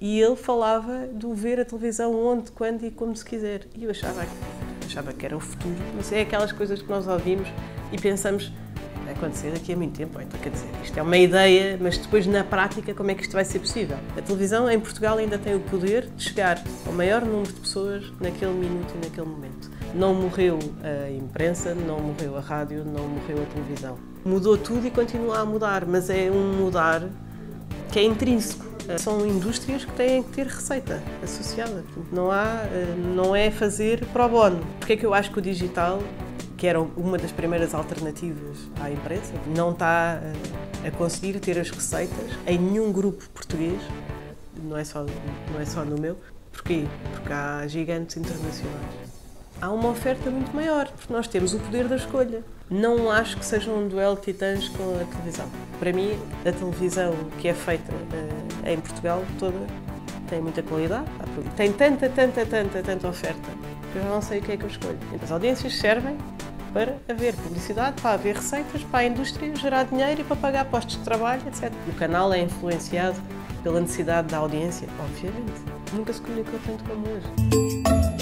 E ele falava do ver a televisão onde, quando e como se quiser. E eu achava que era o futuro. Mas é aquelas coisas que nós ouvimos e pensamos, vai acontecer daqui a muito tempo. Então, quer dizer, isto é uma ideia, mas depois na prática como é que isto vai ser possível? A televisão em Portugal ainda tem o poder de chegar ao maior número de pessoas naquele minuto e naquele momento. Não morreu a imprensa, não morreu a rádio, não morreu a televisão. Mudou tudo e continua a mudar, mas é um mudar que é intrínseco. São indústrias que têm que ter receita associada. Não é fazer pro bono. Porque é que eu acho que o digital, que era uma das primeiras alternativas à imprensa, não está a conseguir ter as receitas em nenhum grupo português, não é só no meu. Porquê? Porque há gigantes internacionais. Há uma oferta muito maior, porque nós temos o poder da escolha. Não acho que seja um duelo de titãs com a televisão. Para mim, a televisão que é feita em Portugal toda tem muita qualidade, tem tanta oferta, que eu já não sei o que é que eu escolho. Então, as audiências servem para haver publicidade, para haver receitas, para a indústria gerar dinheiro e para pagar postos de trabalho, etc. O canal é influenciado pela necessidade da audiência, obviamente. Nunca se comunicou tanto como hoje.